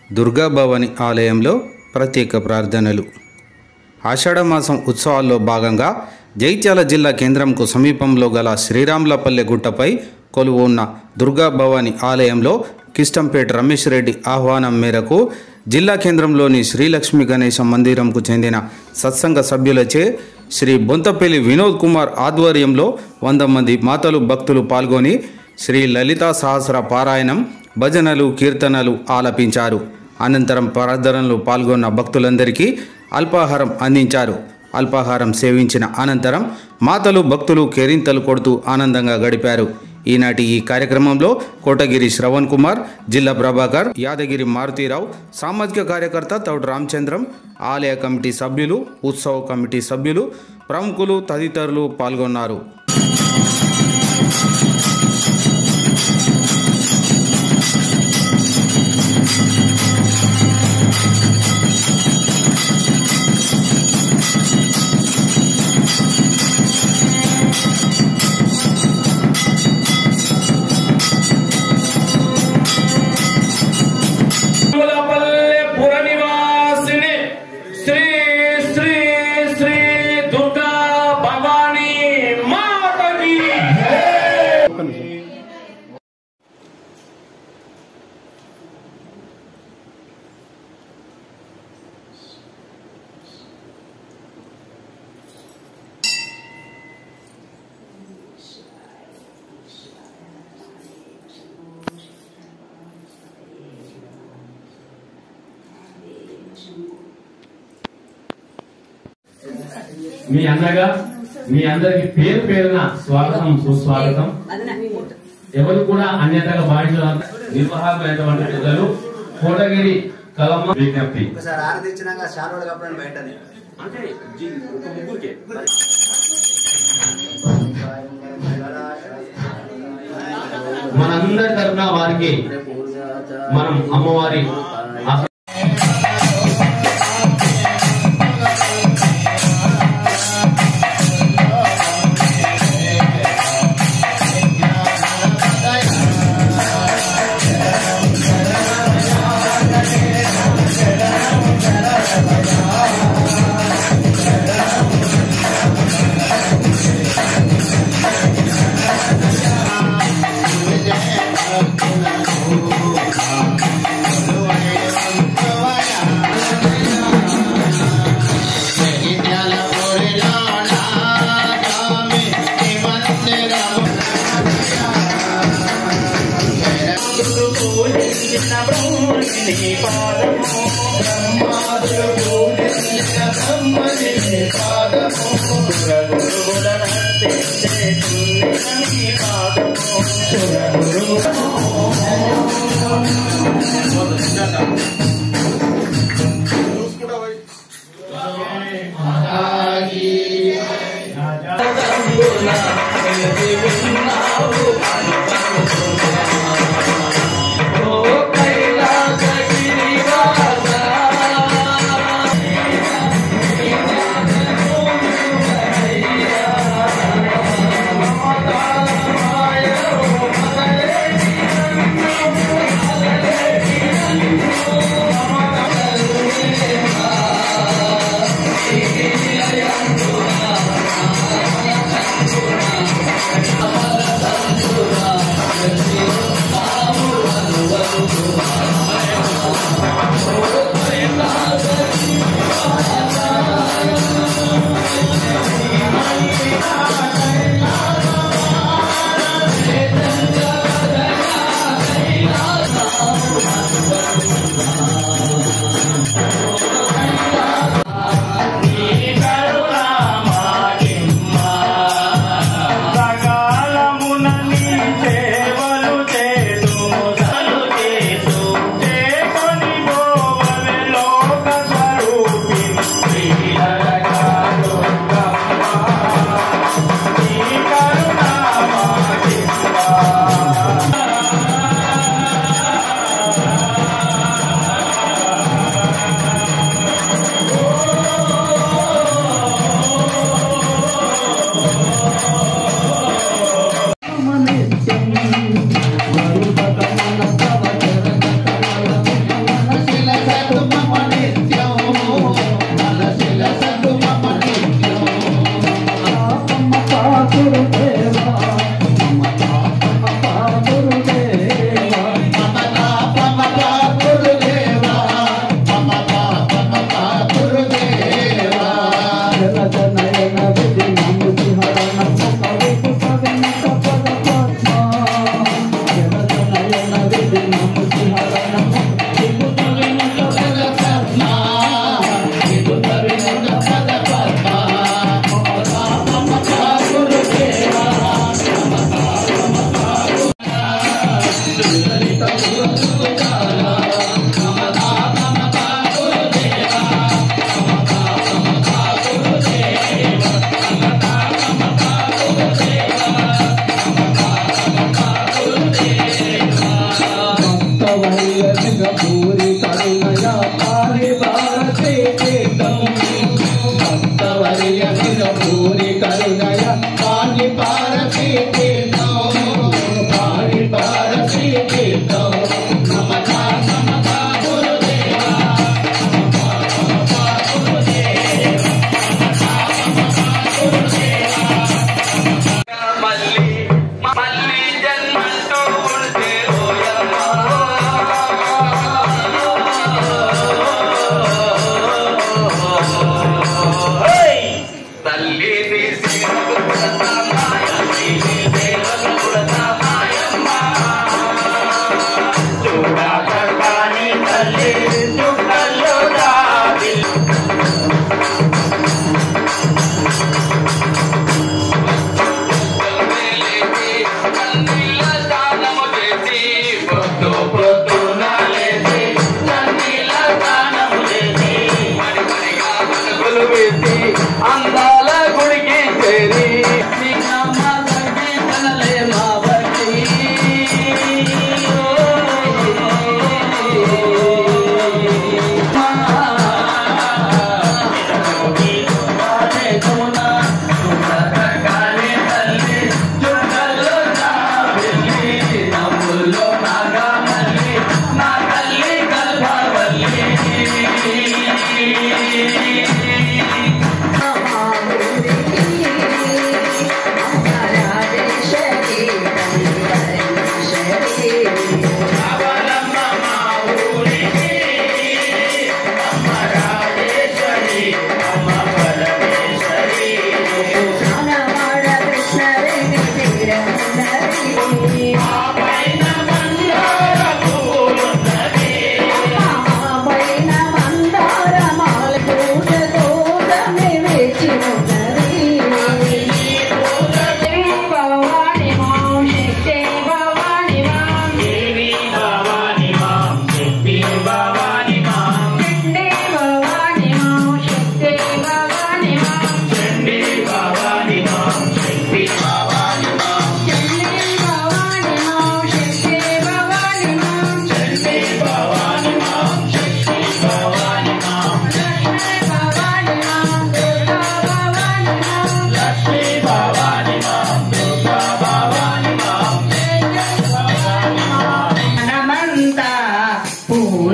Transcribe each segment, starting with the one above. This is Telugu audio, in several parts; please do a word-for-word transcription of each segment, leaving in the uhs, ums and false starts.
దుర్గాభవాని ఆలయంలో ప్రత్యేక ప్రార్థనలు. ఆషాఢమాసం ఉత్సవాల్లో భాగంగా జైత్యాల జిల్లా కేంద్రంకు సమీపంలో గల శ్రీరాములపల్లె గుట్టపై కొలువు ఉన్న దుర్గాభవాని ఆలయంలో కిష్టంపేట రమేష్ రెడ్డి ఆహ్వానం మేరకు జిల్లా కేంద్రంలోని శ్రీలక్ష్మి గణేశ మందిరంకు చెందిన సత్సంగ సభ్యులచే శ్రీ బొంతపల్లి వినోద్ కుమార్ ఆధ్వర్యంలో వంద మంది మాతలు భక్తులు పాల్గొని శ్రీ లలితా సహస్ర పారాయణం, భజనలు, కీర్తనలు ఆలపించారు. అనంతరం ప్రార్థనలు పాల్గొన్న భక్తులందరికీ అల్పాహారం అందించారు. అల్పాహారం సేవించిన అనంతరం మాతలు భక్తులు కేరింతలు కొడుతూ ఆనందంగా గడిపారు. ఈనాటి ఈ కార్యక్రమంలో కోటగిరి శ్రవణ్ కుమార్, జిల్లా ప్రభాకర్, యాదగిరి మారుతీరావు, సామాజిక కార్యకర్త తౌడు రామచంద్రం, ఆలయ కమిటీ సభ్యులు, ఉత్సవ కమిటీ సభ్యులు, ప్రముఖులు తదితరులు పాల్గొన్నారు. మీ అందగా మీ అందరికి పేరు పేరున స్వాగతం, సుస్వాగతం. ఎవరు కూడా అన్యతగా భావించాలంట నిర్వాహకులైనటువంటి పెద్దలు కోటగిరి కలమ్మ విజ్ఞప్తి. మనందరి తరఫున వారికి మనం అమ్మవారి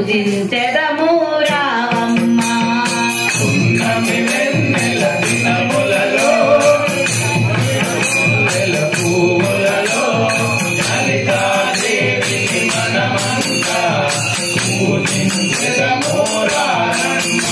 పూజించెదము రావమ్మ పున్నమి వెన్నెల దినములలో పూలలో లలితాదేవిని మనమంతా పూజించెదము రావమ్మ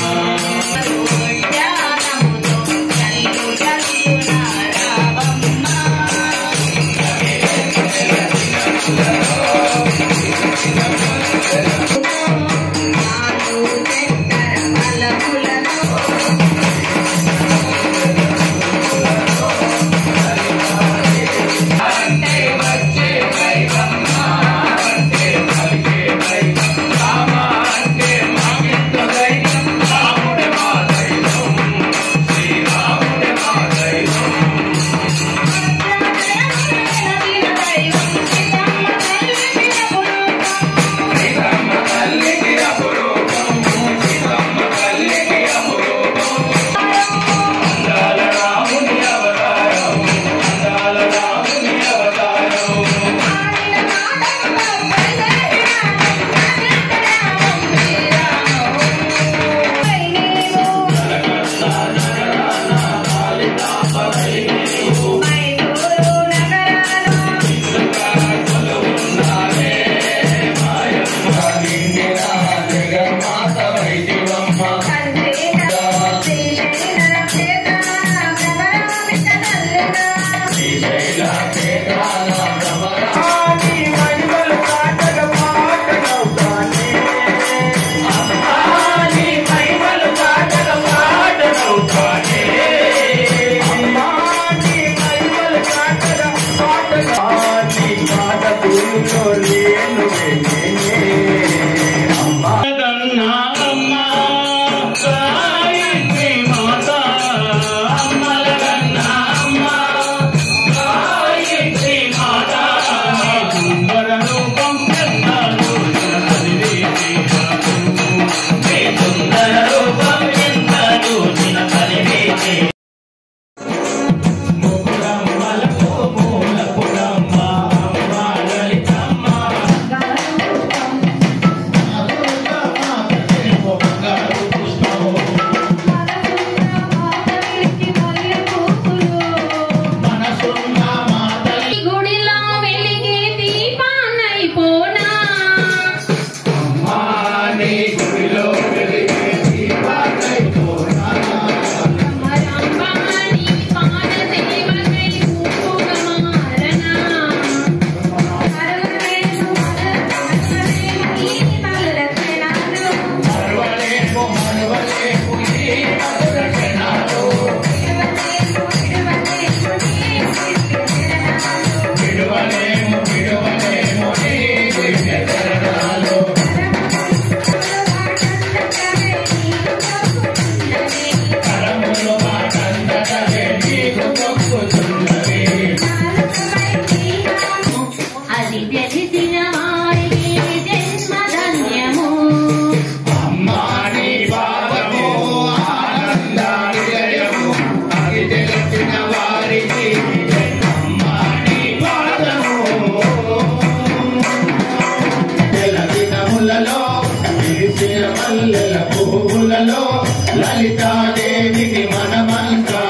లలితాదేవిని మనమంతా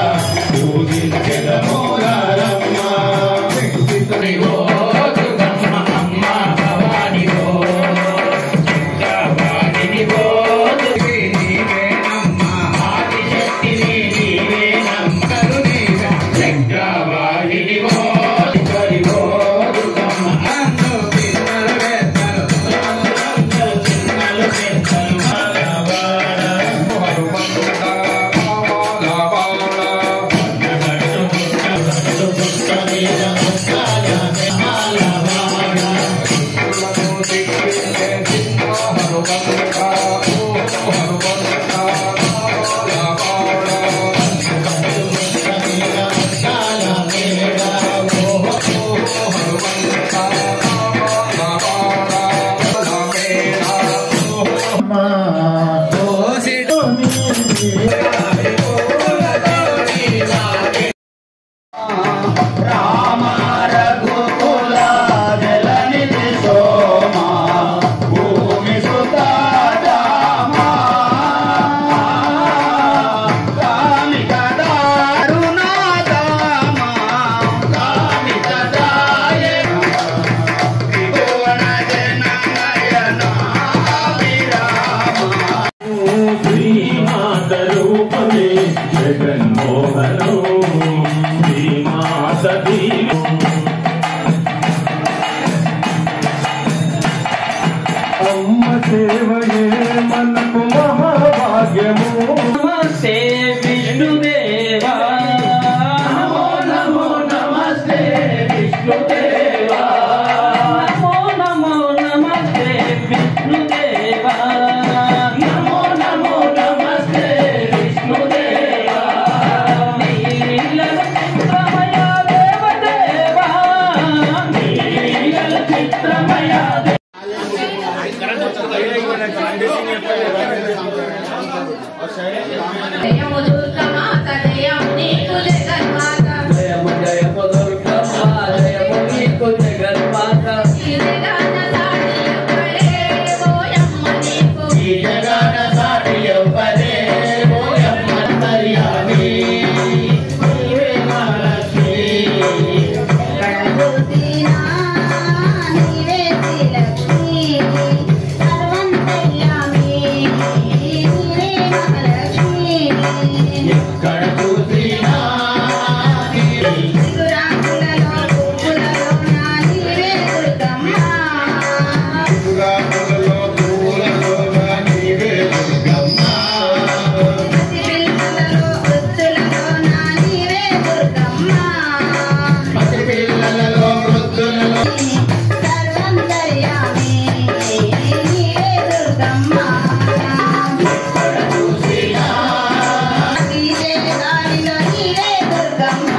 పూజించెదము రారమ్మ ఓ దుర్గమ్మ అమ్మ భవానివో భవానివో నీవేనమ్మ ఆదిశక్తిని నీవేనమ్మ కరుణీగా చక్రవాణివో కరివో దుర్గమ్మ అన్ను పిల్లలు వేత్తలు చిన్నలు వేత్తలు భూమి సుతా జగన్మోహను శ్రీమాత అమ్మ సేవయే మనకు మహాభాగ్యము. నమస్తే విష్ణుదేవా నమో నమో నమస్తే విష్ణుదేవా. నమో నమో నమస్తే విష్ణుదేవా నమో నమో నమస్తే విష్ణుదేవా. నీలల చిత్రమయ దేవదేవా నీలల చిత్రమయ జయము దుర్గమాత జయము నీకు జగన్మాత జయము జయము దుర్గమ్మ జయము నీకు జగన్మాత ఈ జగన్న సాటి ఎవ్వడే ఓయమ్మ నీకు ఈ జగన సాటి ఎవ్వరే ఓయమ్మ దర్యామి. నీవే మహాలక్ష్మి. చూసినా నీవే శ్రీలక్ష్మి సర్వంతర్యామి నీవే మహాలక్ష్మి ఎక్కడ చూసినా నీవే. సిగురాకులలో పువ్వులలో నా నీవే దుర్గమ్మ సుగాకులలో పూలలోన నీవే దుర్గమ్మ. పసిపిల్లలలో వృద్ధులలో నా నీవే దుర్గమ్మ పసిపిల్లలలో వృద్ధులలో సర్వంతర్యామి నీవే దుర్గమ్మ ఎక్కడ చూసినా నీవే గాలిలో నీవే దుర్గమ్మ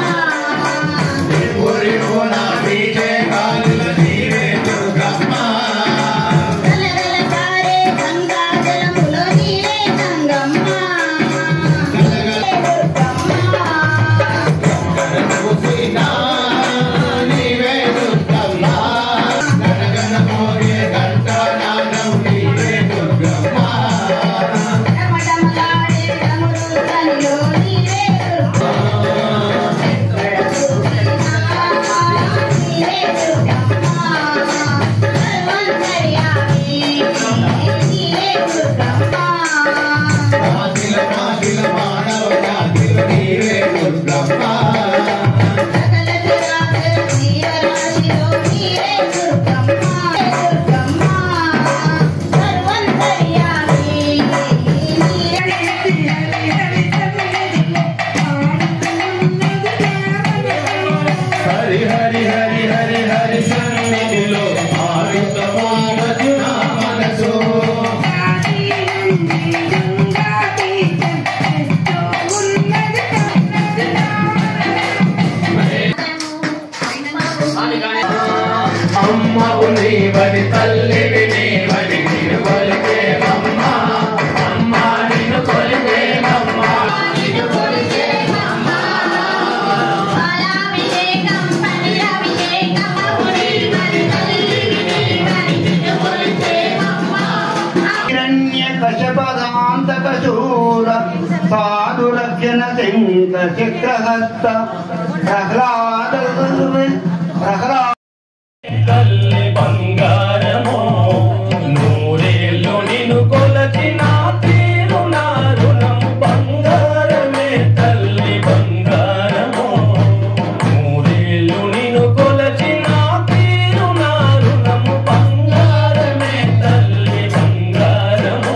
ఊరిలోన వీచే గాలిలో నీవే దుర్గమ్మ. గలగల కారే గంగా జలములో నీవే గంగమ్మ నీవే దుర్గమ్మ ఎక్కడ చూసినా నీవే దుర్గమ్మ. గణగణ మోగే ఘంటానాదం నీవే దుర్గమ్మ. రమటమలాడే రముడు తనిలో నీవే దుర్గమ్మ ఎక్కడ చూసినా నీవే దుర్గమ్మ సర్వంతర్యామి నీవే దుర్గమ్మ మాదిల మాదిల మానవ జాతిలో నీవే దుర్గమ్మ. సకల జగత్ జీవరాశిలో నీవే దుర్గమ్మ దుర్గమ్మ సర్వంతర్యామి హరి హరి హరి హరి హరి సన్నిధిలో ఆరుతమానదు నా మనసు. అమ్మవు నీవని తల్లివి నీవని నిన్ను కొలిచేమమ్మ. అమ్మ నిన్ను కొలిచేమమ్మ. పాలాభిషేకం పన్నీరాభిషేకం అప్పుడే మరి తల్లివి నీవని నిన్ను కొలిచేమమ్మ హిరణ్యకశపదాంతకశూర సాధురక్షణ శంక చక్రహస్త ప్రహ్లాద ప్రహ్లాద తల్లి బంగారమో నూరేళ్ళు నిన్ను కొలచిన తీరు నా రుణం బంగారమే. తల్లి బంగారమో నూరేళ్ళు నిన్ను కొలచిన తీరు నా రుణం బంగారమే. తల్లి బంగారమో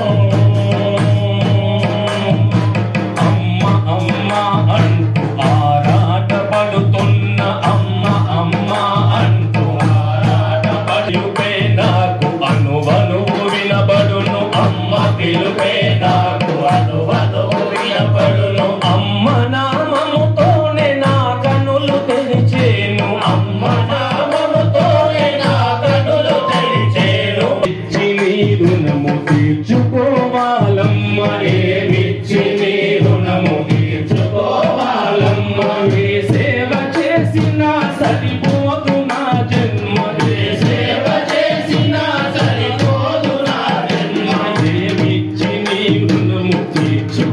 అమ్మ అమ్మ అంటూ ఆరాట పడుతున్న అమ్మ అమ్మ అంటూ ఆరాట పడుపే నాకు అనువనువు వినబడును. అమ్మ పిలుపే నాకు అనువనువు వినబడును. అమ్మ నామముతోనే నా కనులు తెరిచేను. అమ్మ నామముతోనే నా కనులు తెరిచేను. ఇచ్చి నీ రుణము తీర్చుకోవాలమ్మ. ఏమిచ్చి నీ రుణము తీర్చుకోవాలమ్మ. ఏ సేవ చేసినా సరిపోదు నా జన్మ. ఏ సేవ చేసినా సరిపోదు నా జన్మ. ఏమిచ్చి నీ రుణము తీర్చు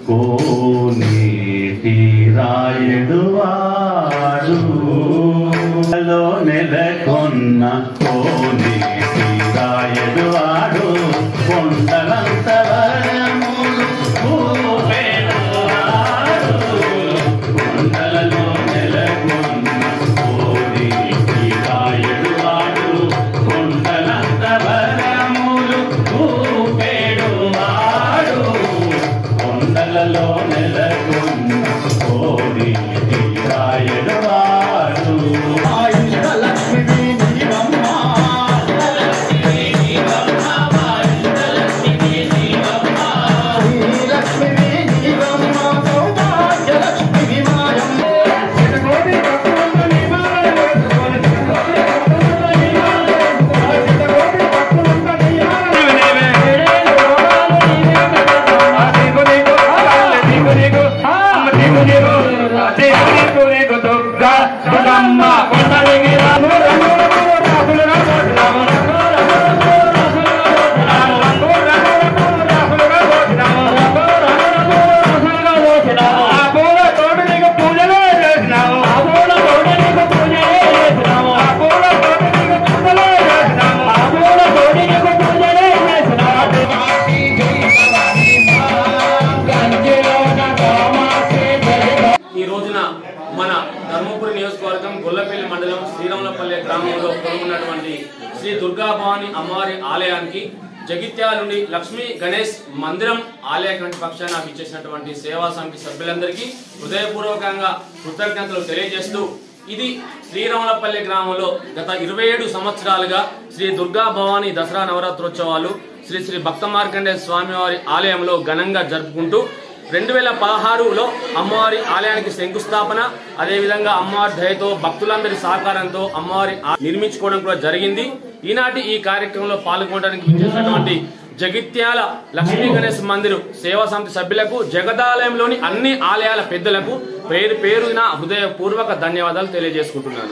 కోనేటి రాయుడు వాడు లో నెలకొన్న కోనేటి రాయుడు వాడు కొండలంత వరములు భూపేడు వాడు కొండలలో నెలకొన్న కోనేటి రాయుడు వాడు కొండలంత వరములు భూపేడు వాడు కొండలలో నెలకొన్న కోనేటి రాయుడు వాడు లక్ష్మి నీవమ్మ మన ధర్మపురి నియోజకవర్గం గొల్లపల్లి మండలం శ్రీరాములపల్లె గ్రామంలో కొలువున్నటువంటి శ్రీ దుర్గా భవాని అమ్మవారి ఆలయానికి జగిత్యాల నుండి లక్ష్మీ గణేష్ మందిరం ఆలయ కమిటీ పక్షాన ఇచ్చేసినటువంటి సేవా సమితి సభ్యులందరికీ హృదయపూర్వకంగా కృతజ్ఞతలు తెలియజేస్తూ ఇది శ్రీరాములపల్లి గ్రామంలో గత ఇరవై ఏడు సంవత్సరాలుగా శ్రీ దుర్గా భవాని దసరా నవరాత్రోత్సవాలు శ్రీ శ్రీ భక్త మార్కండేయ స్వామివారి ఆలయంలో ఘనంగా జరుపుకుంటూ రెండు వేల పదహారులో అమ్మవారి ఆలయానికి శంకుస్థాపన, అదేవిధంగా అమ్మవారి దయతో భక్తులందరి సహకారంతో అమ్మవారి నిర్మించుకోవడం కూడా జరిగింది. ఈనాటి ఈ కార్యక్రమంలో పాల్గొనడానికి విచ్చేసినటువంటి జగిత్యాల లక్ష్మీ గణేష్ మందిర్ సేవా సమితి సభ్యులకు, జగదాలయంలోని అన్ని ఆలయాల పెద్దలకు పేరు పేరున హృదయపూర్వక ధన్యవాదాలు తెలియజేసుకుంటున్నాను.